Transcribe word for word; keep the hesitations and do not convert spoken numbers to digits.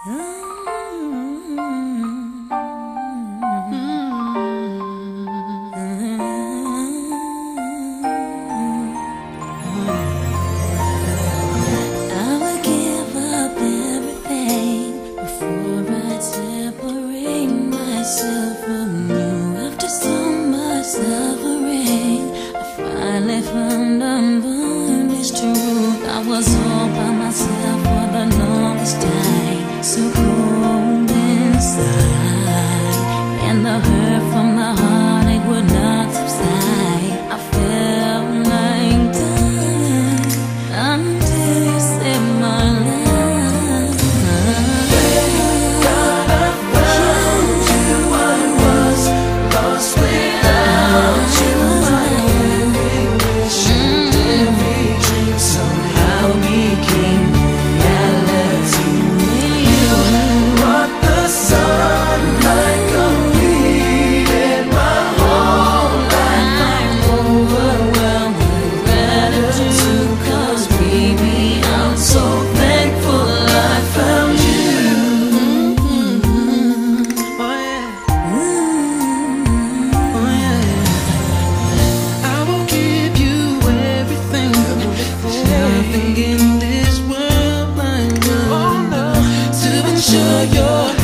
Found I'm born this truth. I was all by myself for the longest time, so cold inside, and the hurt from the heart, it would not subside. I felt like dying until you saved my life. God, I found you. I was lost without you. In this world, my love, to ensure your